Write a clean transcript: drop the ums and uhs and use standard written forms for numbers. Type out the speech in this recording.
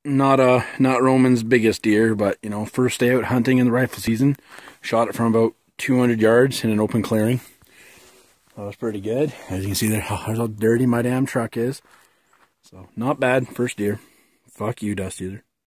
not Roman's biggest deer, but you know, first day out hunting in the rifle season, shot it from about 200 yards in an open clearing. That was pretty good. As you can see there, how dirty my damn truck is. So not bad, first deer. Fuck you, dust user.